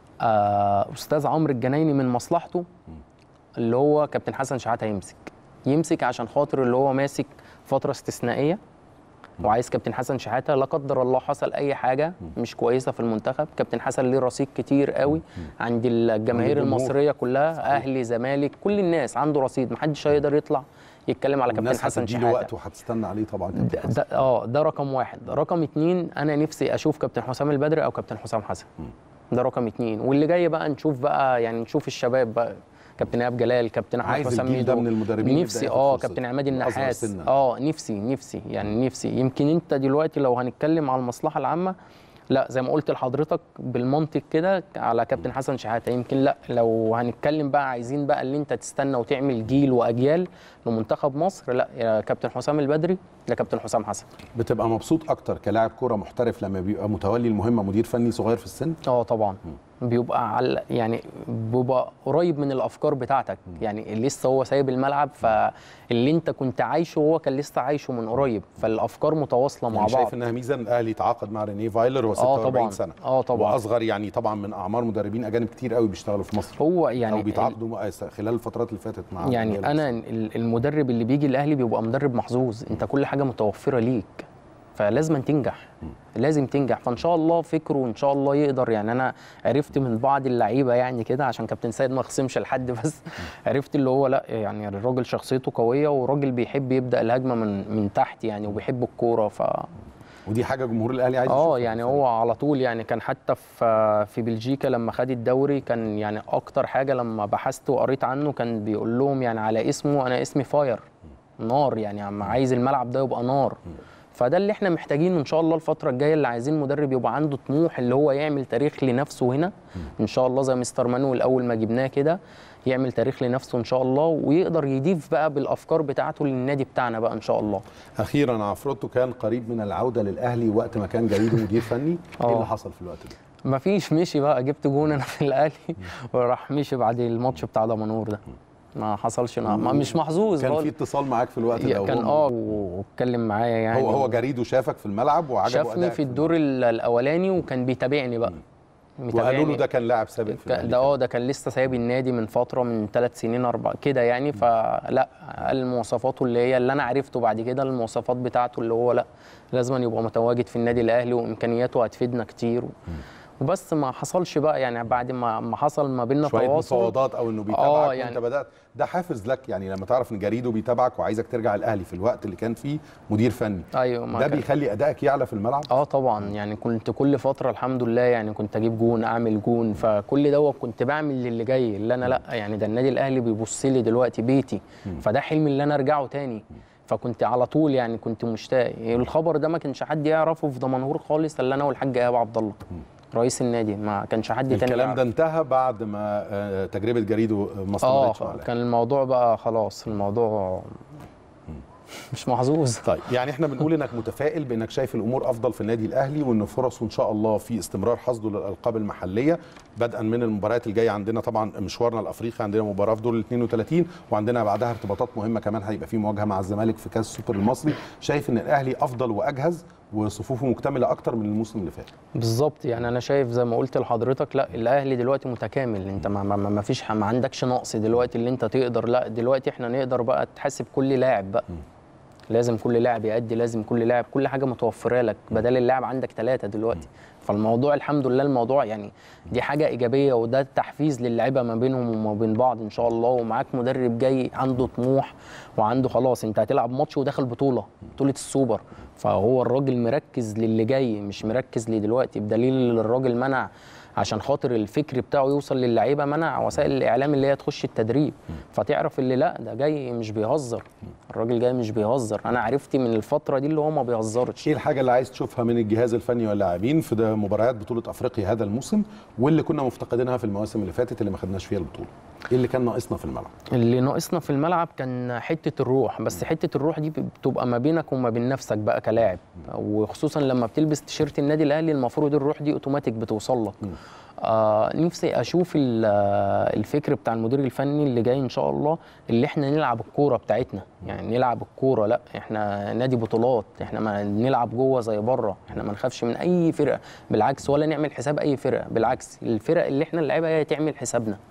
[SPEAKER 2] آه استاذ عمرو الجنايني من مصلحته اللي هو كابتن حسن شحاته يمسك يمسك عشان خاطر اللي هو ماسك فتره استثنائيه، وعايز كابتن حسن شحاته لا قدر الله حصل اي حاجه مش كويسه في المنتخب. كابتن حسن ليه رصيد كتير قوي عند الجماهير المصريه كلها، اهلي زمالك كل الناس عنده رصيد، محدش هيقدر يطلع يتكلم على كابتن حسن شحاته.
[SPEAKER 1] وقت وهتستنى عليه طبعا
[SPEAKER 2] ده, ده اه ده رقم واحد. رقم اتنين انا نفسي اشوف كابتن حسام البدري او كابتن حسام حسن. ده رقم اتنين. واللي جاي بقى نشوف بقى يعني نشوف الشباب بقى، كابتن ايهاب جلال، كابتن احمد حسام ميدو،
[SPEAKER 1] من المدربين
[SPEAKER 2] نفسي اه كابتن عماد النحاس اه نفسي نفسي يعني نفسي. يمكن انت دلوقتي لو هنتكلم على المصلحه العامه، لا زي ما قلت لحضرتك بالمنطق كده على كابتن حسن شحاته. يمكن لا لو هنتكلم بقى عايزين بقى اللي انت تستنى وتعمل جيل واجيال لمنتخب مصر، لا يا كابتن حسام البدري يا كابتن حسام حسن.
[SPEAKER 1] بتبقى مبسوط اكتر كلاعب كوره محترف لما بيبقى متولي المهمه مدير فني صغير في السن؟
[SPEAKER 2] اه طبعا. م. بيبقى على يعني بيبقى قريب من الافكار بتاعتك. م. يعني لسه هو سايب الملعب، فاللي انت كنت عايشه هو كان لسه عايشه من قريب، فالافكار متواصله
[SPEAKER 1] يعني
[SPEAKER 2] مع بعض.
[SPEAKER 1] شايف انها ميزه ان الاهلي يتعاقد مع رينيه فايلر وهو ستة وأربعين سنه؟
[SPEAKER 2] اه طبعا.
[SPEAKER 1] واصغر يعني طبعا من اعمار مدربين اجانب كتير قوي بيشتغلوا في مصر،
[SPEAKER 2] هو يعني
[SPEAKER 1] او بيتعاقدوا خلال الفترات اللي فاتت مع
[SPEAKER 2] يعني انا المدرب اللي بيجي الاهلي بيبقى مدرب محظوظ، انت كل حاجه متوفره ليك فلازم تنجح. لازم تنجح. فان شاء الله فكره وان شاء الله يقدر. يعني انا عرفت من بعض اللعيبه يعني كده عشان كابتن سيد ما خصمش لحد، بس عرفت اللي هو لا يعني الراجل شخصيته قويه وراجل بيحب يبدا الهجمه من من تحت يعني، وبيحب الكوره. ف
[SPEAKER 1] ودي حاجه جمهور الاهلي عايز
[SPEAKER 2] اه يعني هو على طول يعني كان حتى في في بلجيكا لما خد الدوري كان يعني اكتر حاجه لما بحثت وقريت عنه كان بيقول لهم يعني على اسمه انا اسمي فاير، نار يعني، عم عايز الملعب ده يبقى نار. فده اللي احنا محتاجينه ان شاء الله الفتره الجايه، اللي عايزين مدرب يبقى عنده طموح اللي هو يعمل تاريخ لنفسه هنا ان شاء الله، زي مستر مانويل اول ما جبناه كده يعمل تاريخ لنفسه ان شاء الله، ويقدر يضيف بقى بالافكار بتاعته للنادي بتاعنا بقى ان شاء الله.
[SPEAKER 1] اخيرا عفروتو كان قريب من العوده للاهلي وقت ما كان جريده مدير فني، ايه اللي حصل في الوقت ده؟
[SPEAKER 2] مفيش، مشي بقى، جبت جون انا في الاهلي وراح مشي بعد الماتش بتاع دمنهور ده. ما حصلش، ما مش محظوظ.
[SPEAKER 1] كان في اتصال معاك في الوقت ده؟
[SPEAKER 2] كان اه واتكلم معايا يعني.
[SPEAKER 1] هو هو جريده شافك في الملعب وعجبه
[SPEAKER 2] شافني في الدور الاولاني وكان بيتابعني بقى.
[SPEAKER 1] وقالوا له ده كان لاعب سابق في
[SPEAKER 2] النادي، ده اه ده كان لسه سايب النادي من فتره من ثلاث سنين اربع كده يعني. فلا قال مواصفاته اللي هي اللي انا عرفته بعد كده، المواصفات بتاعته اللي هو لا لازم يبقى متواجد في النادي الاهلي وامكانياته هتفيدنا كتير. وبس ما حصلش بقى يعني بعد ما ما حصل ما بيننا
[SPEAKER 1] تواصل شويه مفاوضات او انه بيتابعك
[SPEAKER 2] يعني
[SPEAKER 1] وانت بدات، ده حافز لك يعني لما تعرف ان جريده بيتابعك وعايزك ترجع الاهلي في الوقت اللي كان فيه مدير فني.
[SPEAKER 2] ايوه
[SPEAKER 1] ده بيخلي ادائك يعلى في الملعب.
[SPEAKER 2] اه طبعا يعني كنت كل فتره الحمد لله يعني كنت اجيب جون اعمل جون، فكل دوت كنت بعمل للي جاي اللي انا لا يعني ده النادي الاهلي بيبص لي دلوقتي بيتي، فده حلمي اللي انا ارجعه تاني. فكنت على طول يعني كنت مشتاق. الخبر ده ما كانش حد يعرفه في دمنهور خالص الا انا والحاج ايهاب عبد الله رئيس النادي، ما كانش حد تاني.
[SPEAKER 1] الكلام ده انتهى بعد ما تجربه جريده ما استمرتش
[SPEAKER 2] اه كان الموضوع بقى خلاص، الموضوع مش محظوظ.
[SPEAKER 1] طيب يعني احنا بنقول انك متفائل بانك شايف الامور افضل في النادي الاهلي، وان فرصه ان شاء الله في استمرار حصده للالقاب المحليه بدءا من المباريات الجايه. عندنا طبعا مشوارنا الافريقي، عندنا مباراه في دور ال اثنين وثلاثين وعندنا بعدها ارتباطات مهمه كمان، هيبقى في مواجهه مع الزمالك في كاس السوبر المصري. شايف ان الاهلي افضل واجهز وصفوفه مكتمله اكتر من الموسم اللي فات؟
[SPEAKER 2] بالظبط يعني انا شايف زي ما قلت لحضرتك لا الاهلي دلوقتي متكامل، انت ما, ما, ما فيش ما عندكش نقص دلوقتي اللي انت تقدر، لا دلوقتي احنا نقدر بقى تحاسب كل لاعب بقى. م. لازم كل لاعب يأدي، لازم كل لاعب كل حاجه متوفره لك، بدل اللاعب عندك ثلاثه دلوقتي. فالموضوع الحمد لله الموضوع يعني دي حاجه ايجابيه، وده تحفيز للاعيبه ما بينهم وما بين بعض ان شاء الله. ومعاك مدرب جاي عنده طموح وعنده خلاص انت هتلعب ماتش وداخل بطوله بطوله السوبر، فهو الراجل مركز للي جاي مش مركز لدلوقتي، بدليل الراجل منع عشان خاطر الفكر بتاعه يوصل للعيبه، منع وسائل الاعلام اللي هي تخش التدريب، فتعرف اللي لا ده جاي مش بيهزر، الراجل جاي مش بيهزر. انا عرفت من الفتره دي اللي هو ما بيهزرش.
[SPEAKER 1] ايه الحاجه اللي عايز تشوفها من الجهاز الفني واللاعبين في ده مباريات بطوله افريقيا هذا الموسم، واللي كنا مفتقدينها في المواسم اللي فاتت اللي ما خدناش فيها البطوله؟ ايه اللي كان ناقصنا في الملعب؟
[SPEAKER 2] اللي ناقصنا في الملعب كان حته الروح، بس حته الروح دي بتبقى ما بينك وما بين نفسك بقى كلاعب، وخصوصا لما بتلبس تيشيرت النادي الاهلي المفروض الروح دي اوتوماتيك بتوصل لك. آه نفسي اشوف الفكر بتاع المدير الفني اللي جاي ان شاء الله، اللي احنا نلعب الكوره بتاعتنا، يعني نلعب الكوره، لا احنا نادي بطولات، احنا ما نلعب جوه زي بره، احنا ما نخافش من اي فرقه بالعكس، ولا نعمل حساب اي فرقه، بالعكس الفرق اللي احنا نلعبها هي تعمل حسابنا.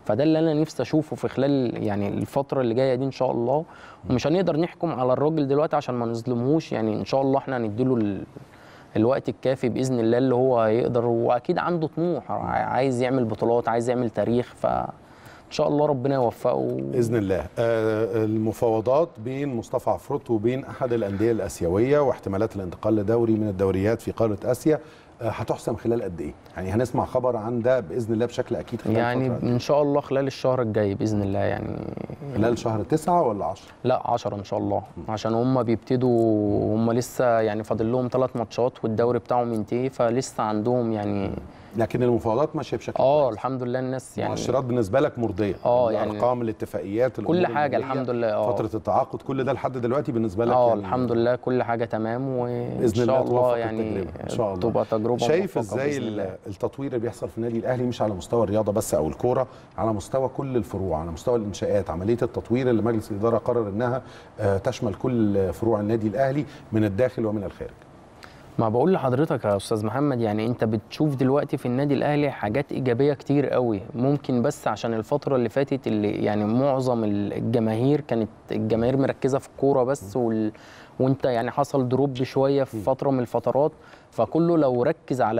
[SPEAKER 2] فده اللي انا نفسي اشوفه في خلال يعني الفتره اللي جايه دي ان شاء الله. ومش هنقدر نحكم على الراجل دلوقتي عشان ما نظلمهوش، يعني ان شاء الله احنا هنديله ال... الوقت الكافي باذن الله اللي هو يقدر، واكيد عنده طموح، عايز يعمل بطولات، عايز يعمل تاريخ، فان شاء الله ربنا يوفقه
[SPEAKER 1] باذن الله. آه المفاوضات بين مصطفى عفروتو وبين احد الانديه الاسيويه واحتمالات الانتقال لدوري من الدوريات في قاره اسيا آه هتحسم خلال قد ايه؟ يعني هنسمع خبر عن ده باذن الله بشكل اكيد خلال
[SPEAKER 2] يعني
[SPEAKER 1] فترة
[SPEAKER 2] ان شاء الله خلال الشهر الجاي باذن الله. يعني
[SPEAKER 1] خلال شهر تسعة ولا عشرة؟
[SPEAKER 2] لا عشرة ان شاء الله، عشان هم بيبتدوا، هم لسه يعني فاضل لهم ثلاث ماتشات والدوري بتاعهم ينتهي، فلسه عندهم يعني.
[SPEAKER 1] لكن المفاوضات ماشيه بشكل
[SPEAKER 2] اه
[SPEAKER 1] كويس.
[SPEAKER 2] الحمد لله الناس يعني
[SPEAKER 1] المؤشرات بالنسبه لك مرضيه؟
[SPEAKER 2] اه يعني
[SPEAKER 1] الارقام، الاتفاقيات،
[SPEAKER 2] كل حاجه الحمد لله. اه
[SPEAKER 1] فتره التعاقد كل ده لحد دلوقتي بالنسبه لك؟
[SPEAKER 2] اه
[SPEAKER 1] يعني
[SPEAKER 2] الحمد لله كل حاجه تمام، وان
[SPEAKER 1] شاء الله
[SPEAKER 2] يعني
[SPEAKER 1] ان شاء الله
[SPEAKER 2] تبقى تجربه.
[SPEAKER 1] شايف ازاي التطوير اللي بيحصل في النادي الاهلي مش على مستوى الرياضه بس او الكوره، على مستوى كل الفروع، على مستوى الانشاءات، عمليه التطوير اللي مجلس الاداره قرر انها تشمل كل فروع النادي الاهلي من الداخل ومن الخارج؟
[SPEAKER 2] ما بقول لحضرتك يا استاذ محمد، يعني انت بتشوف دلوقتي في النادي الاهلي حاجات ايجابيه كتير قوي، ممكن بس عشان الفتره اللي فاتت اللي يعني معظم الجماهير كانت الجماهير مركزه في الكوره بس، وال... وانت يعني حصل دروب شويه في فتره من الفترات، فكله لو ركز على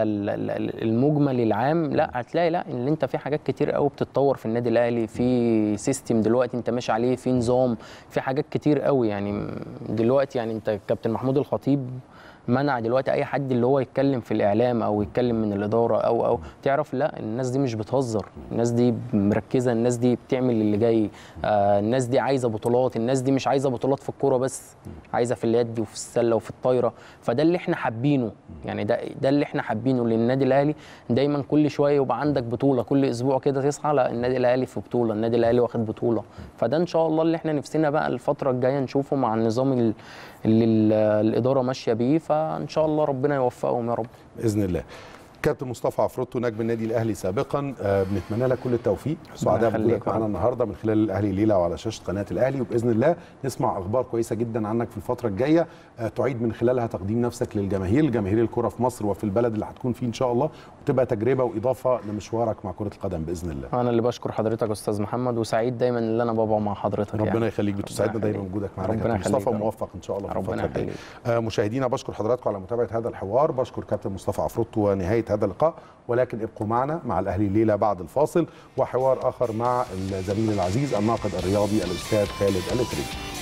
[SPEAKER 2] المجمل العام لا هتلاقي لا ان انت في حاجات كتير قوي بتتطور في النادي الاهلي، في سيستم دلوقتي انت ماشي عليه، في نظام، في حاجات كتير قوي. يعني دلوقتي يعني انت كابتن محمود الخطيب منع دلوقتي اي حد اللي هو يتكلم في الاعلام او يتكلم من الاداره او او تعرف لا الناس دي مش بتهزر، الناس دي مركزه، الناس دي بتعمل اللي جاي، آه الناس دي عايزه بطولات، الناس دي مش عايزه بطولات في الكوره بس، عايزه في اليد وفي السله وفي الطايره. فده اللي احنا حابينه، يعني ده ده اللي احنا حابينه للنادي الاهلي، دايما كل شويه يبقى عندك بطوله، كل اسبوع كده تصحى لا النادي الاهلي في بطوله، النادي الاهلي واخد بطوله. فده ان شاء الله اللي احنا نفسنا بقى الفتره الجايه نشوفه مع النظام اللي الاداره ماشيه بيه، فان شاء الله ربنا يوفقهم يا رب
[SPEAKER 1] باذن الله. كابتن مصطفى عفروتو نجم النادي الاهلي سابقا، آه بنتمنى لك كل التوفيق، سعداء بوجودك معانا النهارده من خلال الاهلي ليله وعلى شاشه قناه الاهلي، وباذن الله نسمع اخبار كويسه جدا عنك في الفتره الجايه، آه تعيد من خلالها تقديم نفسك للجماهير، جماهير الكره في مصر وفي البلد اللي هتكون فيه ان شاء الله، وتبقى تجربه واضافه لمشوارك مع كره القدم باذن الله.
[SPEAKER 2] انا اللي بشكر حضرتك يا استاذ محمد، وسعيد دايما ان انا بابا مع حضرتك.
[SPEAKER 1] ربنا
[SPEAKER 2] يعني.
[SPEAKER 1] يخليك، بتسعدنا دايما وجودك معانا كابتن مصطفى، وموفق ان شاء الله في الفتره الجايه. آه مشاهدينا بشكر حضراتكم على متابعه هذا الحوار، بشكر كابتن مصطفى عفروتو، ونهايه هذا اللقاء، ولكن ابقوا معنا مع الاهلي الليله بعد الفاصل، وحوار اخر مع الزميل العزيز الناقد الرياضي الاستاذ خالد الاتريبي.